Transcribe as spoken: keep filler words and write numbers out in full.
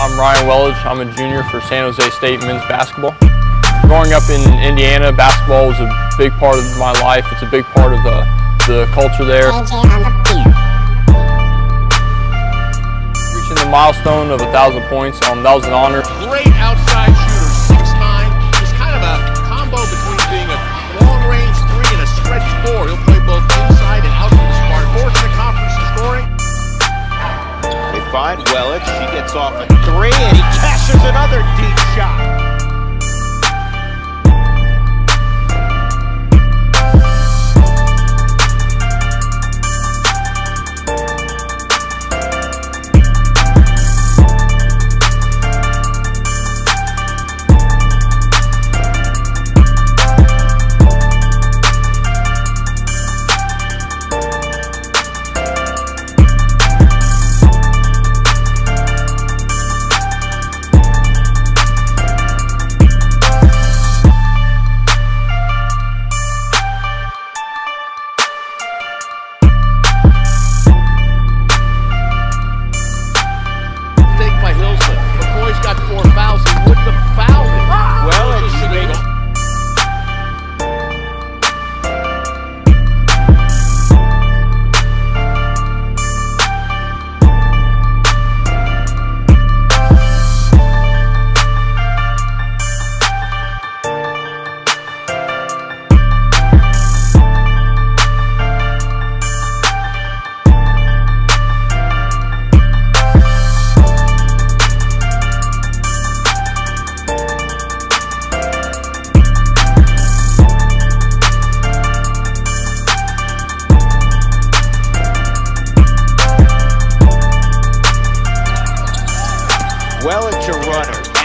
I'm Ryan Welage. I'm a junior for San Jose State men's basketball. Growing up in Indiana, basketball was a big part of my life. It's a big part of the, the culture there. Reaching the milestone of a thousand points, um, that was an honor. Great outside shooter, six nine. Just kind of a combo between being a long-range three and a stretch four. He'll play both inside and out from the Spartan. Fourth in the conference in scoring. They find Welage. She gets off a three, and he cashes another deep shot. McCoy's got four fouls. He wouldn't have fouled him. Well, and he made it. Welage a runner.